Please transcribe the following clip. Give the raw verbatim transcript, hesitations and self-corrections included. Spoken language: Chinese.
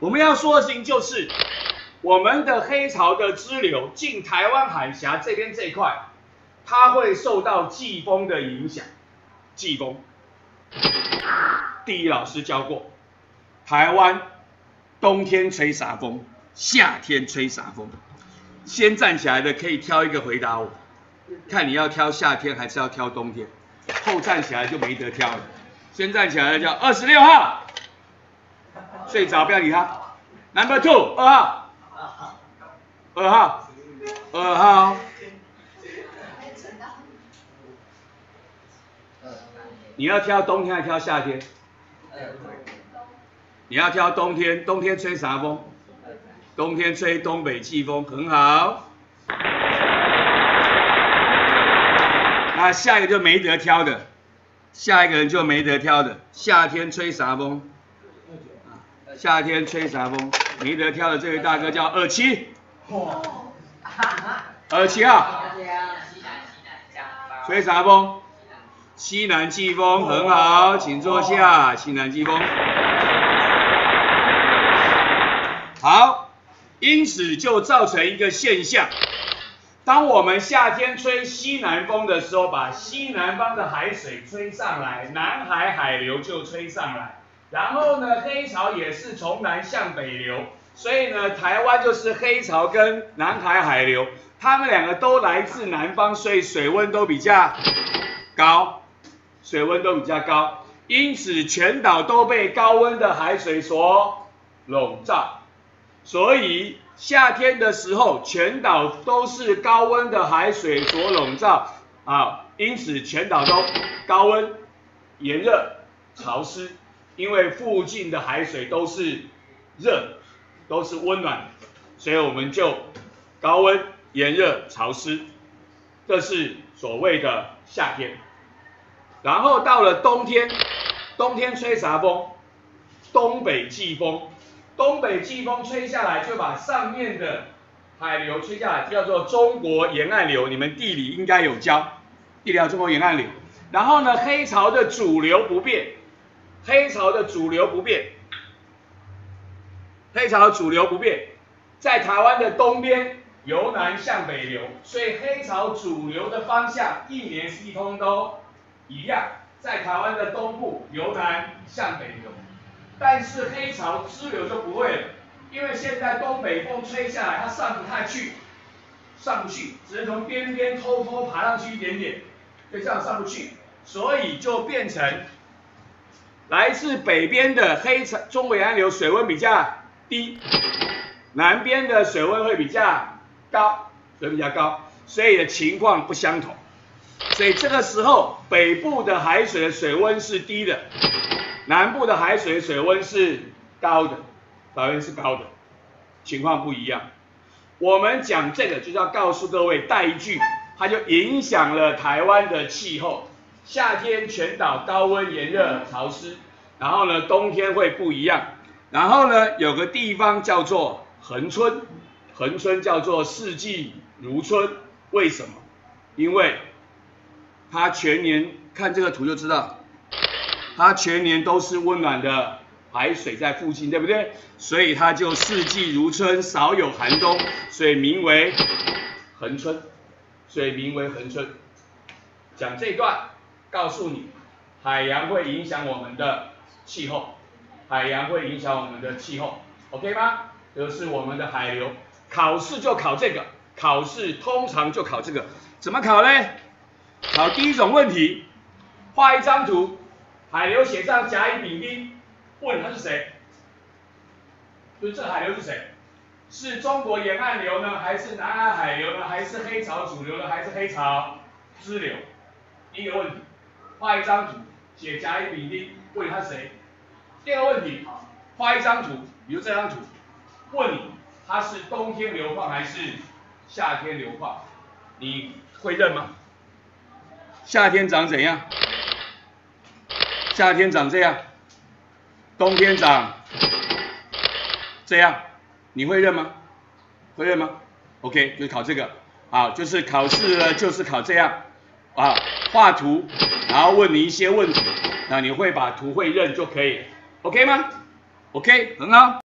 我们要说的事情就是，我们的黑潮的支流进台湾海峡这边这一块，它会受到季风的影响。季风，地理老师教过，台湾冬天吹啥风，夏天吹啥风。先站起来的可以挑一个回答我，看你要挑夏天还是要挑冬天。后站起来就没得挑了。先站起来的叫二十六号，睡着不要理他。Number two， 二号，二号，二号。你要挑冬天还是挑夏天？你要挑冬天，冬天吹啥风？冬天吹东北季风，很好。那下一个就没得挑的，下一个人就没得挑的。夏天吹啥风？夏天吹啥风？没得挑的这位大哥叫二七，二七号，吹啥风？西南季风，很好，请坐下。西南季风，好，因此就造成一个现象。当我们夏天吹西南风的时候，把西南方的海水吹上来，南海海流就吹上来。然后呢，黑潮也是从南向北流，所以呢，台湾就是黑潮跟南海海流，它们两个都来自南方，所以水温都比较高，水温都比较高，因此全岛都被高温的海水所笼罩。所以夏天的时候，全岛都是高温的海水所笼罩啊，因此全岛都高温、炎热、潮湿，因为附近的海水都是热，都是温暖，所以我们就高温、炎热、潮湿，这是所谓的夏天。然后到了冬天，冬天吹啥风？东北季风。东北季风吹下来，就把上面的海流吹下来，叫做中国沿岸流。你们地理应该有教，地理叫中国沿岸流。然后呢，黑潮的主流不变，黑潮的主流不变，黑潮的主流不变，在台湾的东边由南向北流，所以黑潮主流的方向一年四通都一样，在台湾的东部由南向北流。但是黑潮支流就不会了，因为现在东北风吹下来，它上不太去，上不去，只能从边边偷偷爬上去一点点，就这样上不去，所以就变成来自北边的黑潮中国沿岸流水温比较低，南边的水温会比较高，水温比较高，所以的情况不相同。所以这个时候北部的海水的水温是低的。南部的海水水温是高的，水温是高的，情况不一样。我们讲这个就是要告诉各位带一句，它就影响了台湾的气候。夏天全岛高温炎热潮湿，然后呢冬天会不一样。然后呢有个地方叫做恒春，恒春叫做四季如春，为什么？因为它全年看这个图就知道。它全年都是温暖的海水在附近，对不对？所以它就四季如春，少有寒冬，所以名为恒春，所以名为恒春。讲这一段，告诉你，海洋会影响我们的气候，海洋会影响我们的气候 ，OK 吗？这是我们的海流。考试就考这个，考试通常就考这个，怎么考呢？考第一种问题，画一张图。海流写上甲乙丙丁，问他是谁？就是这海流是谁？是中国沿岸流呢，还是南海海流呢？还是黑潮主流呢？还是黑潮支流？第一个问题，画一张图，写甲乙丙丁，问他是谁？第二个问题，画一张图，比如这张图，问你它是冬天流况还是夏天流况？你会认吗？夏天长怎样？夏天长这样，冬天长这样，你会认吗？会认吗 ？OK， 就考这个，好，就是考试呢，就是考这样，啊，画图，然后问你一些问题，那你会把图会认就可以了 ，OK 吗 ？OK， 很好。